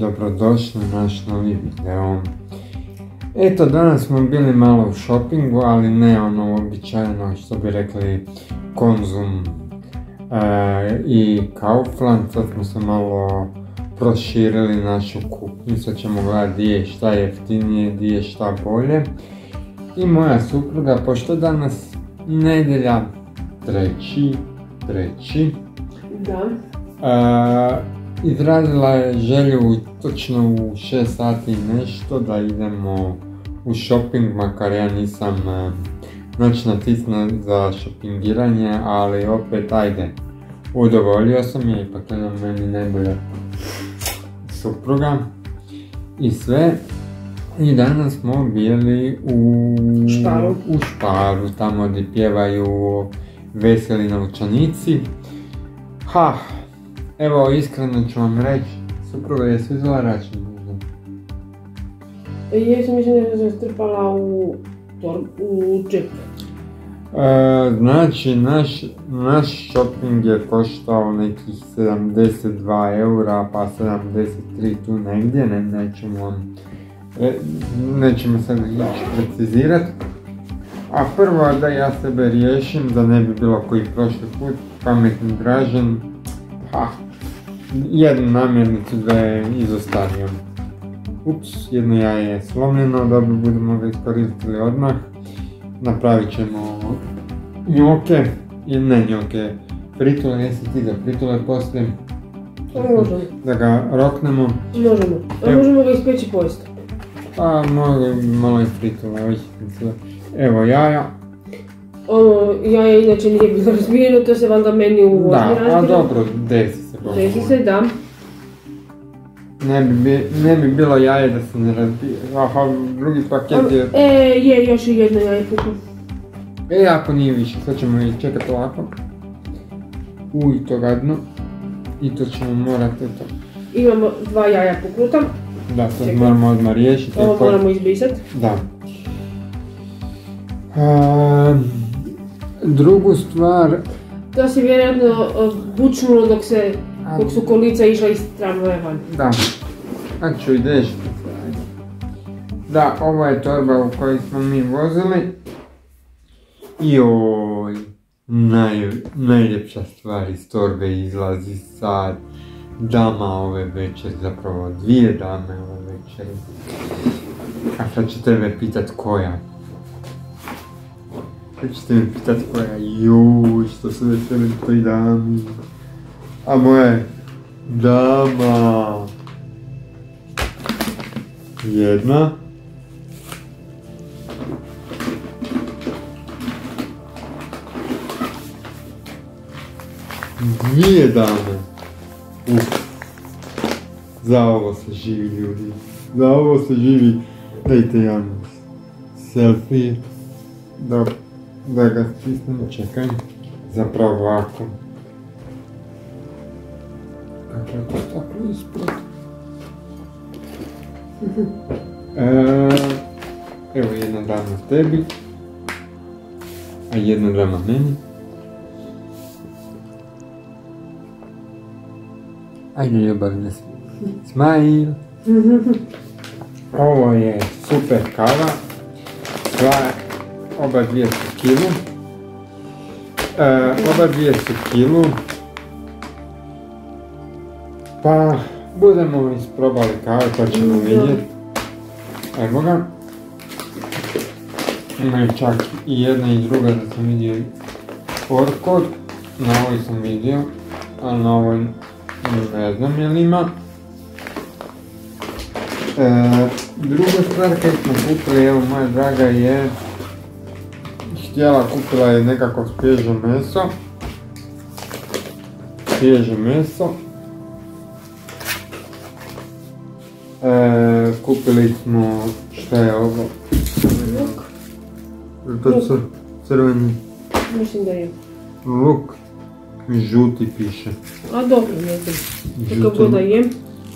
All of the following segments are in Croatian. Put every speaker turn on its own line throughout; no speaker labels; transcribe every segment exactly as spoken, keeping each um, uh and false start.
dobrodošli na naš novi video. Eto, danas smo bili malo u shoppingu, ali ne ono uobičajeno što bi rekli Konzum e, i Kaufland. Sad smo se malo proširili našu kupnju, sad ćemo gledati gdje je šta jeftinije, gdje je šta bolje. I moja supruga, pošto danas nedjelja treći, treći,
da.
E, izrazila je želju točno u šest sati i nešto da idemo u shopping, makar ja nisam e, noćna tisna za shoppingiranje, ali opet ajde, udovoljio sam je, ipak je na meni najbolja supruga i sve. I danas smo bili u
Šparu,
u Šparu tamo gdje pjevaju veseli novčanici. Ha, evo iskreno ću vam reći, supruga je svi zvala račun možda.
Jesam mislim da sam strpala u, u džep.
E, znači, naš, naš shopping je koštao nekih sedamdeset dva eura, pa sedamdeset tri tu negdje, ne, nećemo vam, e, nećemo sad ići precizirati. A prvo da ja sebe riješim, da ne bi bilo koji prošli put, pametni Dražen, ha, jednu namirnicu da je izostavio. Ups, jedno jaje je slomljeno, dobro budemo ga iskoristili odmah. Napravit ćemo njoke, ili ne njoke, fritule, jesi ti za fritule poslije?
Možemo.
Da ga roknemo.
Možemo, a
Evo.
možemo ga ispeći pojesti.
Pa mogu malo i fritule, evo jaja.
Ono, jaje inače nije bilo razbijeno, to se valjda meni u vožnji razbilo.
Da, a dobro, desi se.
Desi se, da.
Ne bi, bi, ne bi bilo jaje da se ne razbije. Aha, drugi paket je...
E, je, još i jedno jaje puklo.
E, ako nije više, sad ćemo i čekati ovako. Uj, to gadno. I to ćemo morati to.
Imamo dva jaja puknuta.
Da, to
Čekaj.
moramo odmah riješiti.
Ovo moramo izbrisati.
Da. E, drugu stvar...
To se vjerojatno uh, bučnulo dok se, dok su kolica išla iz tramvaja van.
Da. Ako ću ideš. Da, ovo je torba u kojoj smo mi vozili. Joj, naj, najljepša stvar iz torbe izlazi sad. Dama ove večeri, zapravo dvije dame ove večeri. A sad ću tebe pitat koja. Sad ćete me pitat koja, joj, što se veselim toj dami. A moja je dama. Jedna. Dvije dame. Uf. Za ovo se živi, ljudi. Za ovo se živi. Dajte javno. Selfie. Da, da ga stisnem, čekaj. Zapravo ovako. Kako je to tako ispred? E, evo jedna dama tebi. A jedna dama meni. Ajde ljubav, ne smile. Ovo je super kava. Sva, oba dvije su kilu. E, oba dvije su kilu. Pa budemo isprobali kavu pa ćemo vidjeti. Evo ga. Imaju čak i jedna i druga da sam vidio orkod. Na ovoj sam vidio, a na ovoj ne znam je li ima. E, druga stvar kad smo kupili, evo moja draga je htjela, kupila je nekako svježe meso. Svježe meso. E, kupili smo, šta je ovo?
Luk.
To su crveni
Mislim da je.
luk. Žuti piše.
A dobro, ne znam. Kako god da je.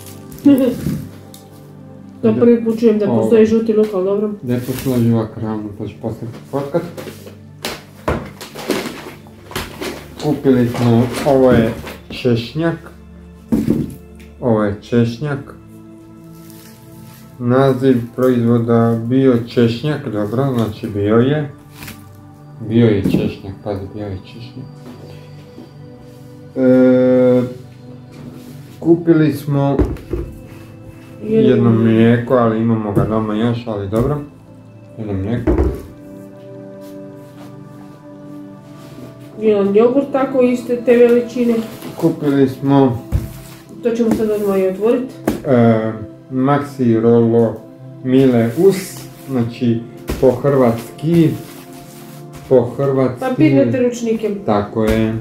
To prvi put čujem da postoji žuti luk, ali dobro.
Da je posloži ovak ravno, pa ću poslije fotkat. Kupili smo, ovo je češnjak. Ovo je češnjak. naziv proizvoda bio češnjak, dobro, znači bio je. Bio je češnjak, pazi, bio je češnjak. E, kupili smo jedno mlijeko, ali imamo ga doma još, ali dobro. Jedno mlijeko.
Jedan jogurt tako iste te veličine.
Kupili smo...
To ćemo sad odmah i otvoriti.
E, Maxi Rolo Mile Us, znači po hrvatski. Po hrvatski.
Papirnate ručnike.
Tako je.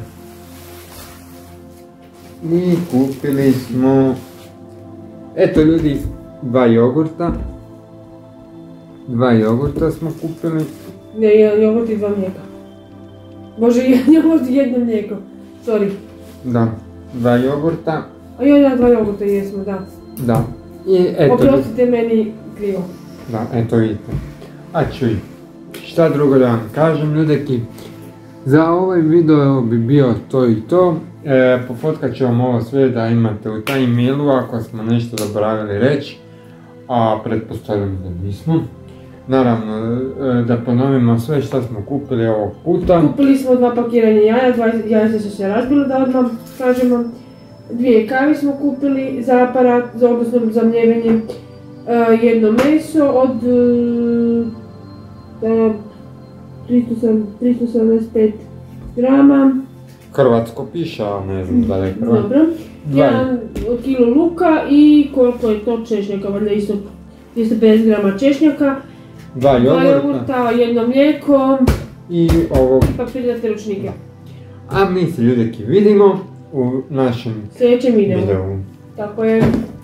I kupili smo... Eto ljudi, dva jogurta. Dva jogurta smo kupili.
Ne, jedan jogurt i dva mlijeka. Bože, jedan jogurt i jedno mlijeko. Sorry.
Da, dva jogurta.
A joj, da, dva jogurta jesmo, da.
Da. I eto...
Oprostite meni krivo.
Da, eto vidite. A čuj, šta drugo da vam kažem, ljudeki. Za ovaj video bi bio to i to. E, pofotkat ću vam ovo sve da imate u taj mailu ako smo nešto zaboravili reći. A pretpostavljam da nismo. Naravno, da ponovimo sve što smo kupili ovog puta.
Kupili smo dva pakiranja jaja, dva jaja su se razbila da odmah kažemo. Dvije kavi smo kupili za aparat, za odnosno za mljevenje. Jedno meso od tristo sedamdeset pet grama.
Hrvatsko piše, ali ne znam da je hrvatsko.
Dobro. Jedan kilo luka i koliko je to češnjaka, valjda isto dvjesto pedeset grama češnjaka.
Dva jogurta.
Dva jogurta, jedno mlijeko.
I ovo...
Papirnate ručnike.
A mi se ljudeki vidimo u našem
sljedećem videu.
videu.
Tako je.